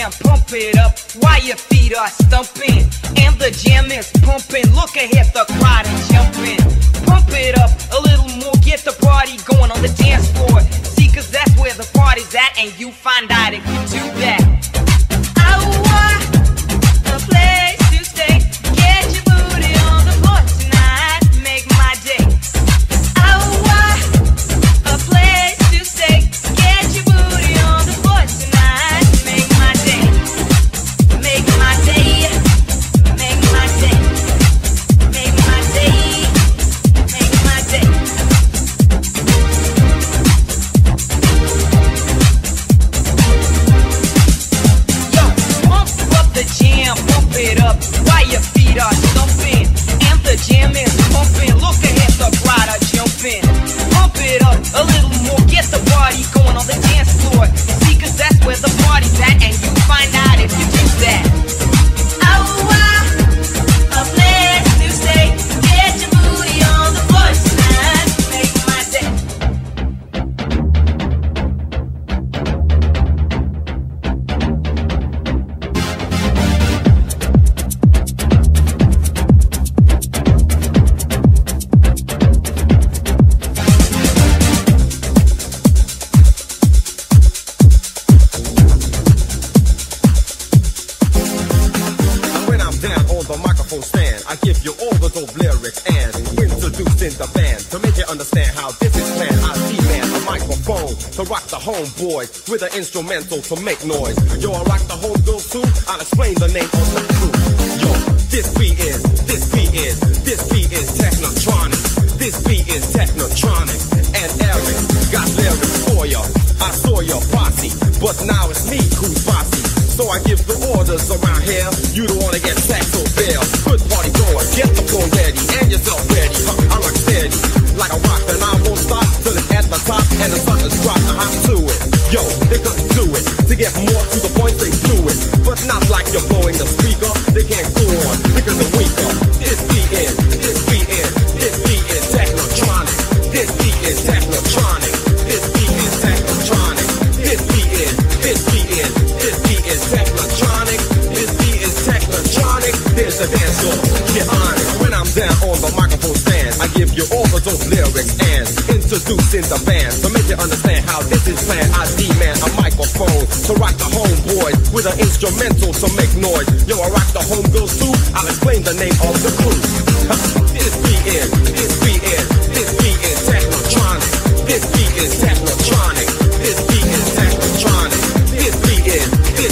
jam, pump it up while your feet are stumping. And the jam is pumping, look ahead, the crowd is jumping. Pump it up a little more, get the party going on the dance floor. See, cause that's where the party's at, and you find out if you do that. I want a place to stay, get your booty on the floor tonight, make my day. I want a place to stay, get your booty on the floor tonight, make my day. Make my day, make my day, make my day, make my day. Yo, pump up the jam, pump it up while your feet are stumping. And the jam is pumping, look ahead, the crowd are jumping. Pump it up a little more, get the party going on the dance floor. See, cause that's where the party's at, and you find out if you do that. I want a place to stay, get your booty on the floor tonight, make my day. When I'm down on the microphone stand, I give you all the dope lyrics and introducing the band to make you understand how this is planned. I demand a microphone to rock the homeboy with an instrumental to make noise. Yo, I rock the homegirls too. I'll explain the name of the crew. Yo, this beat is Technotronic. This beat is Technotronic, and Eric got lyrics for ya. I saw your posse, but now it's me who's bossy. So I give the orders around here. You don't wanna get sacked or bail. Good party going, get the phone ready and yourself ready. I rock steady like a rock, and I won't stop till it's at the top and the suckers drop. I'm to it. Yo, they couldn't do it. To get more to the point, they do it. But not like you're blowing the speaker. They can't go on because they're weaker. This beat is Technotronic. This beat is Technotronic. This beat is Technotronic. This beat is Technotronic. This beat is Technotronic. There's a dance floor, get on it. When I'm down on the microphone stand, I give you all the dope lyrics and introducing the band to make you understand how this is planned. I demand a microphone to rock the homeboys with an instrumental to make noise. Yo, I rock the homegirls too. I'll explain the name of the crew. This beat is Technotronic. This beat is Technotronic. This beat is Technotronic. This beat is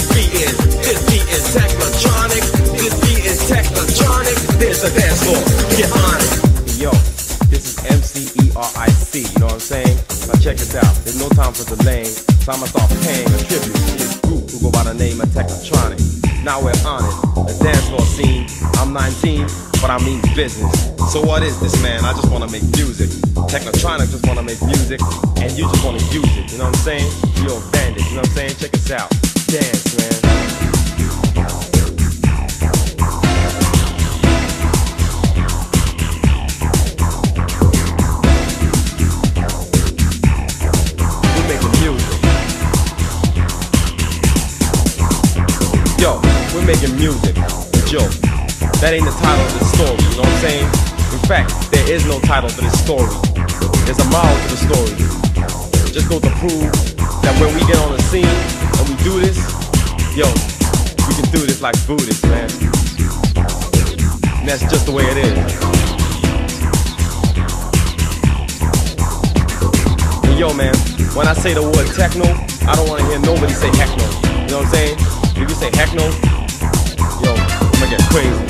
Technotronic. This beat is Technotronic. There's a dance floor, get on it. Yo, this is MCERIC, you know what I'm saying? Now check this out, there's no time for delaying, so I'ma start paying a tribute to this group who go by the name of Technotronic. Now we're on it, the dance floor scene. I'm 19, but I mean business. So what is this, man? I just wanna make music. Technotronic just wanna make music, and you just wanna use it, you know what I'm saying? You're a bandit, you know what I'm saying? Check us out, dance, man. Yo, we're making music. Yo, that ain't the title of the story, you know what I'm saying? In fact, there is no title to this story. There's a moral to the story. Just go to prove that when we get on the scene and we do this, yo, we can do this like Buddhists, man. And that's just the way it is. And yo, man, when I say the word techno, I don't want to hear nobody say heckno. You know what I'm saying? If you say heckno, yo, I'm gonna get crazy.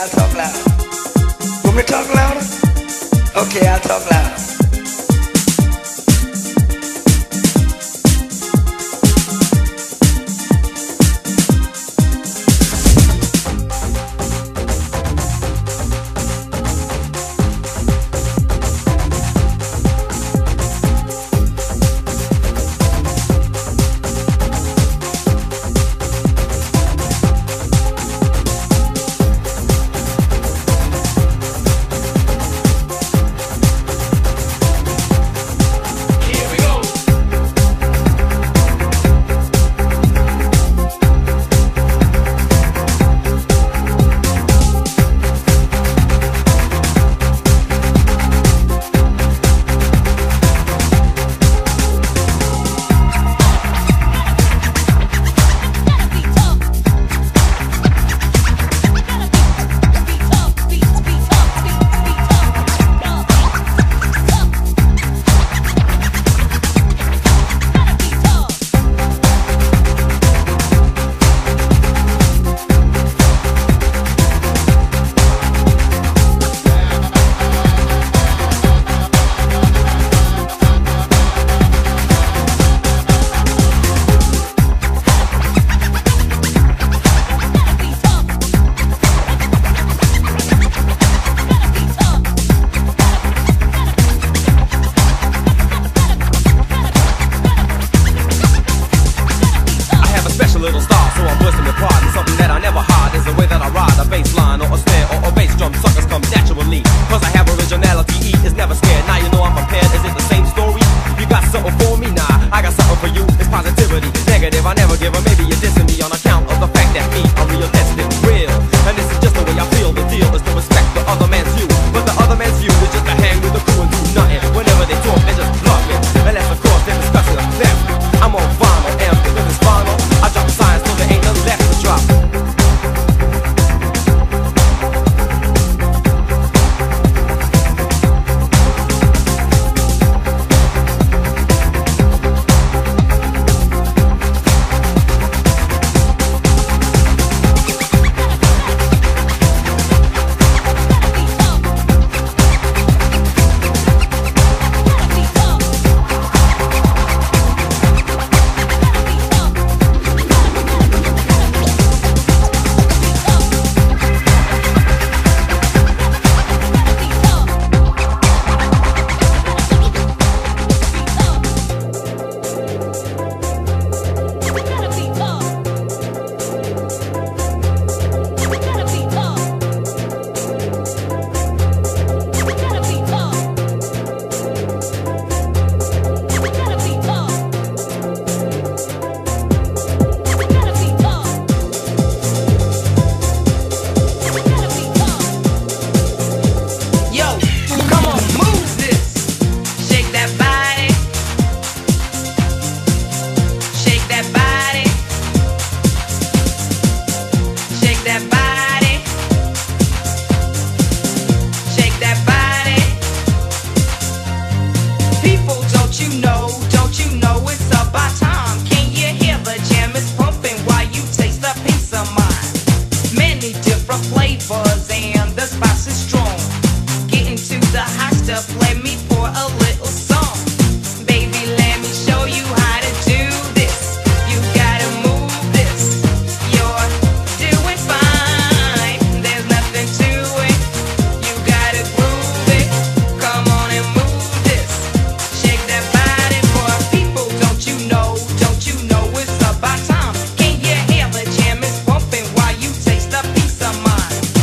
I'll talk louder. Want me to talk louder? Okay, I'll talk louder.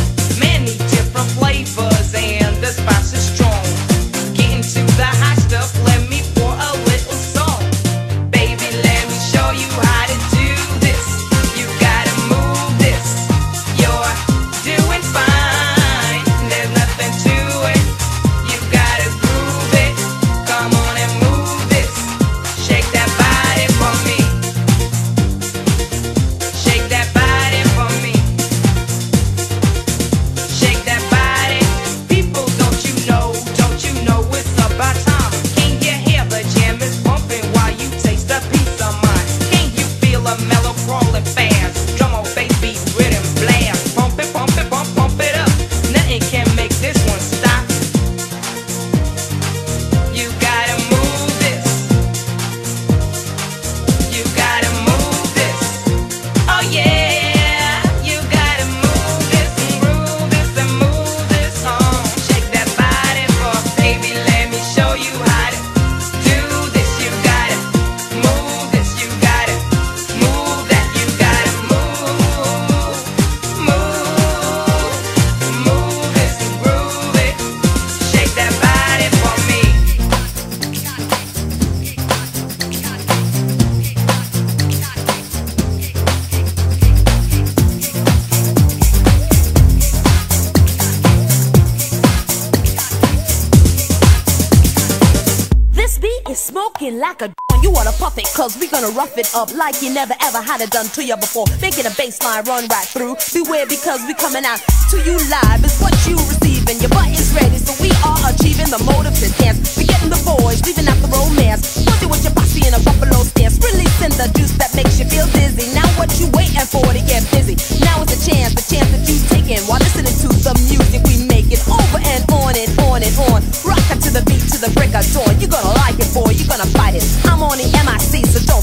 The spice is strong. Get into the high stuff. smoking like a you wanna puff it, cause we gonna rough it up like you never ever had it done to you before. Making a baseline run right through. Beware because we coming out to you live. It's what you receiving. Your butt is ready, so we are achieving the motive to dance. We getting the boys, leaving out the romance. Punch it with your posse in a buffalo stance. Releasing the juice that makes you feel dizzy. Now what you waiting for to get busy? Now it's the chance that you taking while listening to the music we make it over and on and on and on. Rockin' to the beat, to the break of dawn. You're gonna like it, boy, you're gonna fight it. I'm on the MIC, so don't